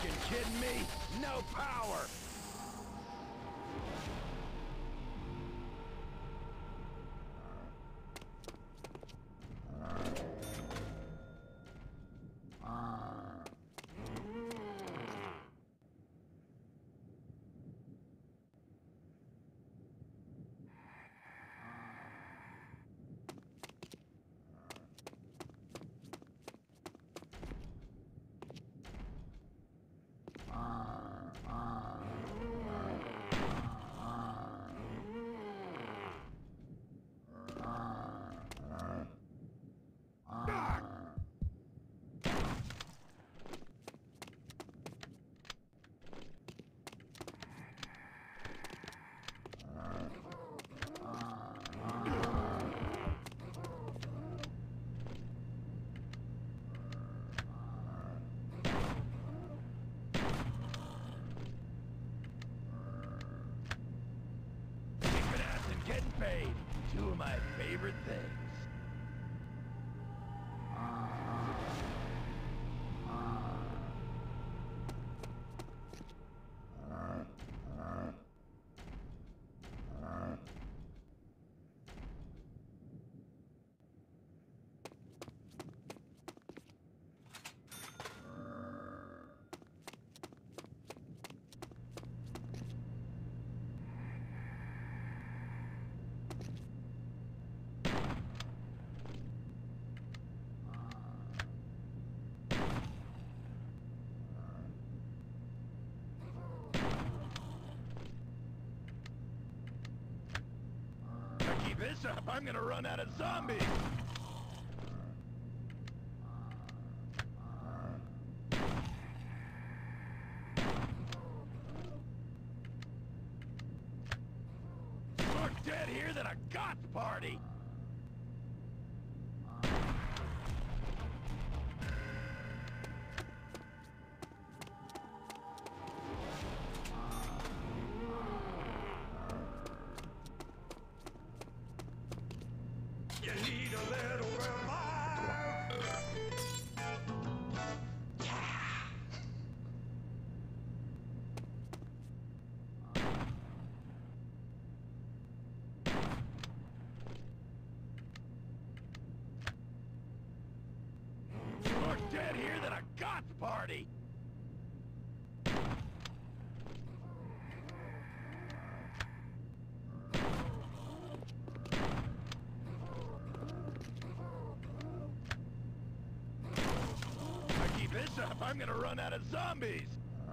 fucking kidding me? No power! Getting paid. Two of my favorite things. This up, I'm gonna run out of zombies! More dead here than a goth party! You need a little revive. Yeah. More dead here than a goth party! This up, I'm gonna run out of zombies!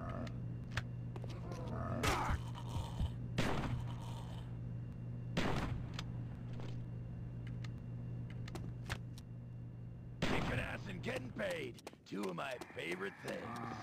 Kicking ass and getting paid. Two of my favorite things.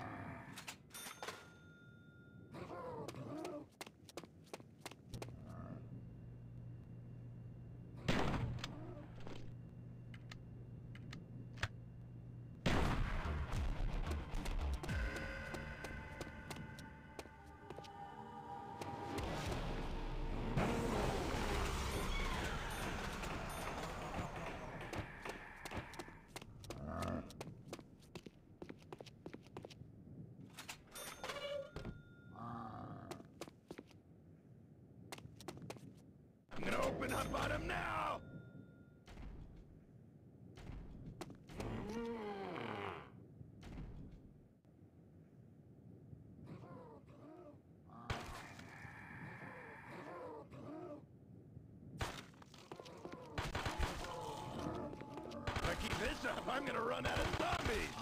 I'm gonna open up on him now! If I keep this up, I'm gonna run out of zombies!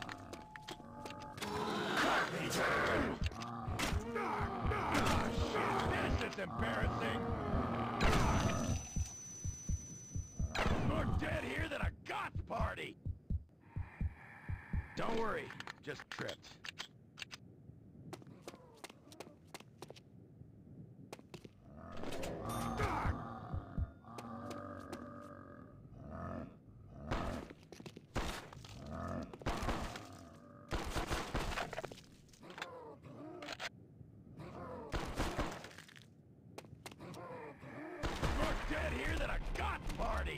Shit, this is embarrassing! More dead here than a goth party! Don't worry, just tripped. Dead here than a goth party!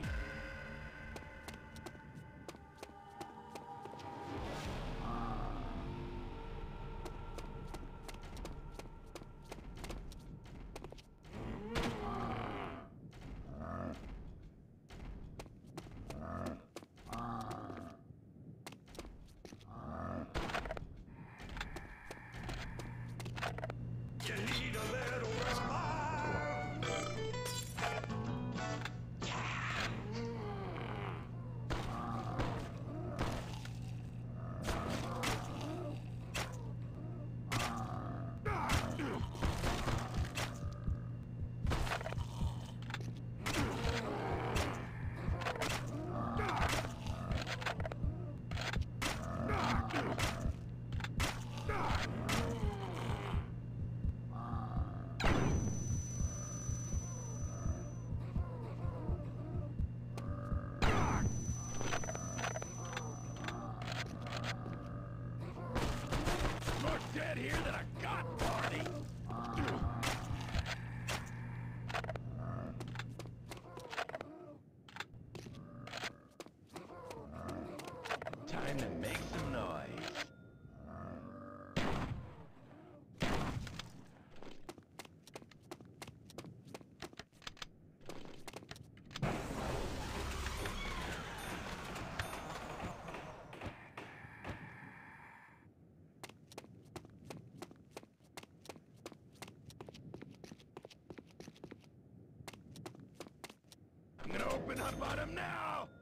gonna open up on him now!